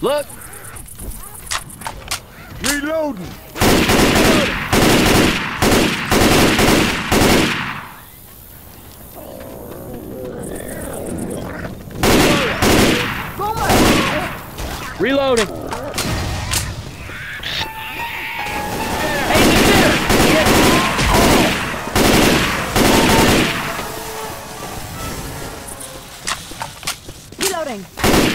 Look! Reloading! Reloading! Reloading!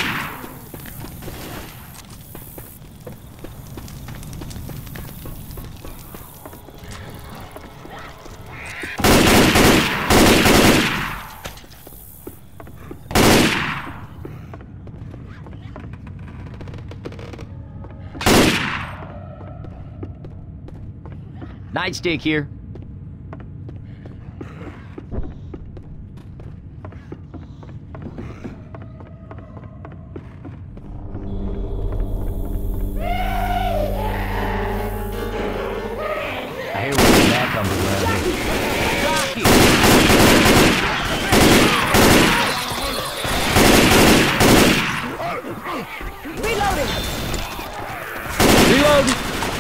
Nightstick here. I hear where the back comes around here. Reloading! Reloading!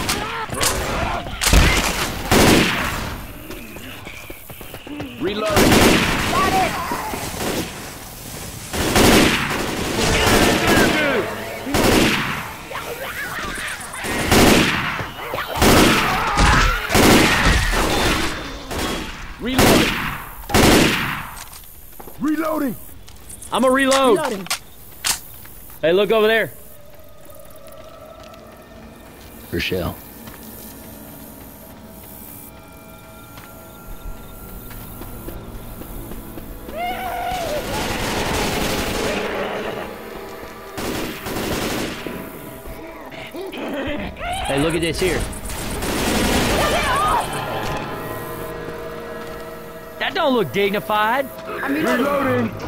Reloading! Got it! Reloading! Reloading! I'm a reload. Reloading! Hey, look over there. Rochelle. Hey, look at this here. That don't look dignified. I'm reloading! Reloading!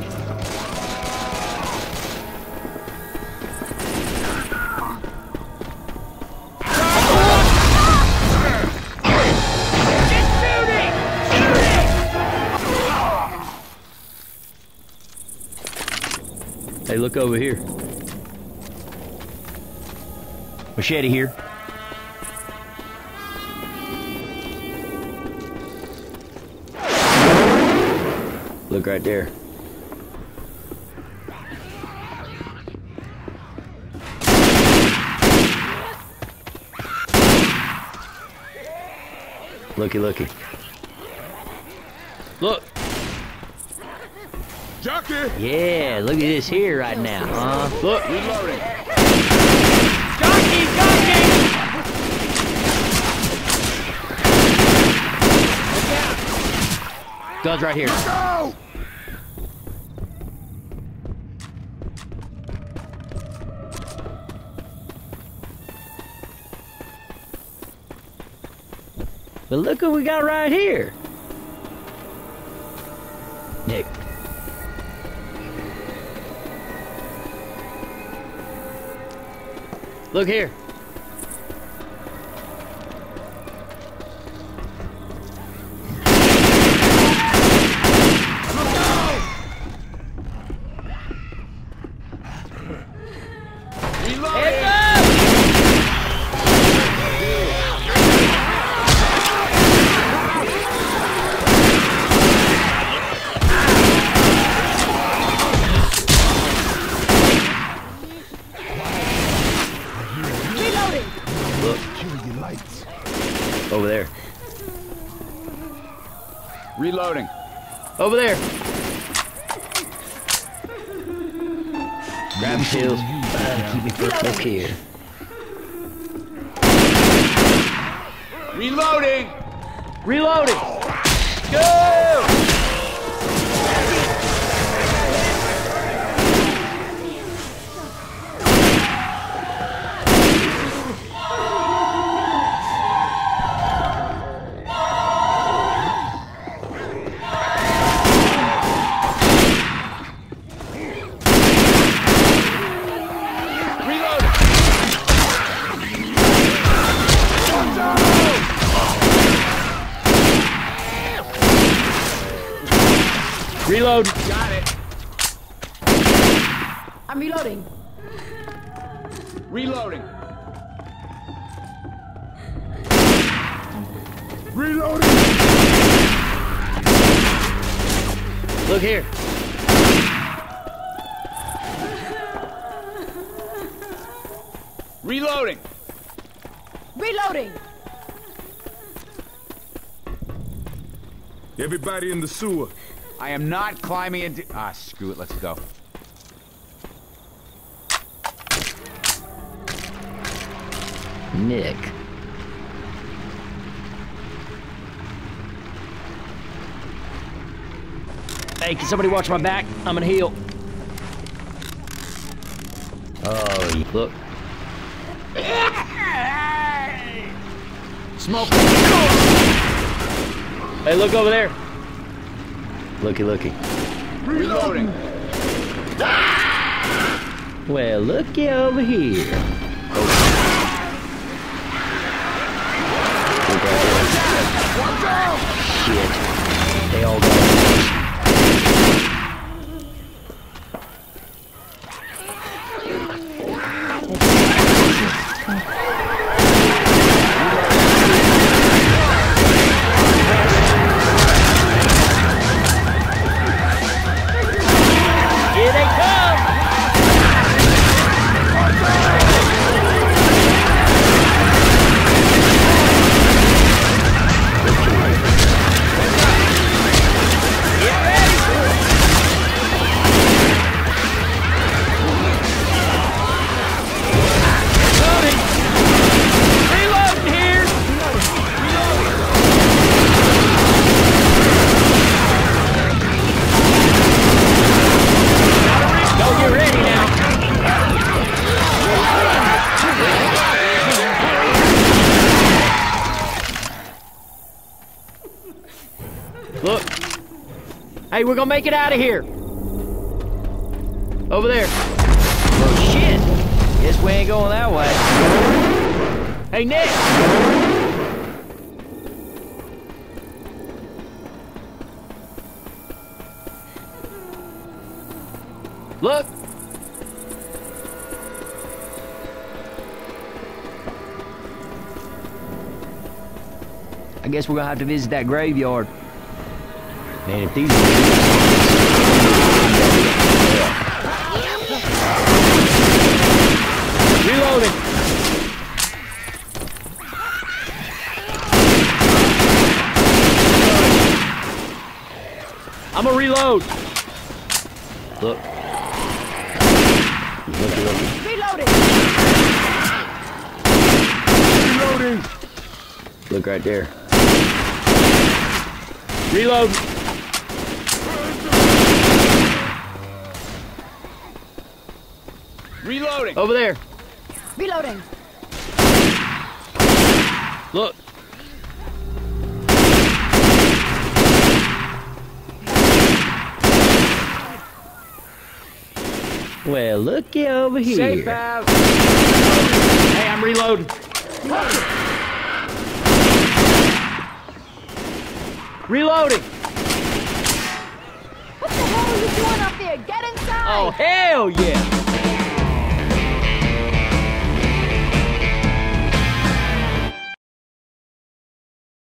Hey, look over here. Machete here. Look right there. Looky, looky. Look. Jockey! Yeah, look at this here right now, huh? Look. Reloading! Jockey, jockey! Guns right here. Go! But look what we got right here. Nick. Look here. Reloading! Look. Kill your lights. Over there. Reloading. Over there. Grab pills. Keep me for look here. Reloading! Reloading. Go! Reload. Got it. I'm reloading. Reloading. Reloading. Look here. Reloading. Reloading. Everybody in the sewer. I am not climbing into... Ah, screw it. Let's go. Nick. Hey, can somebody watch my back? I'm gonna heal. Oh, look. Smoke. Hey, look over there. Looky, looky. Reloading. Well, looky over here. Watch out! Shit. They all got Here they come! Get ready! Loading! Reloading here! Go get ready now! Look. Hey, we're gonna make it out of here. Over there. Oh, shit. Guess we ain't going that way. Hey, Nick. Look. I guess we're gonna have to visit that graveyard. Man, if these Reloading. I'm gonna reload. Look. Look. Reloading. Reloading. Look right there. Reload. Reloading. Over there. Reloading. Look. Well, looky over here. Safe house. Hey, I'm reloading. Reloading. What the hell are you doing up there? Get inside. Oh, hell yeah.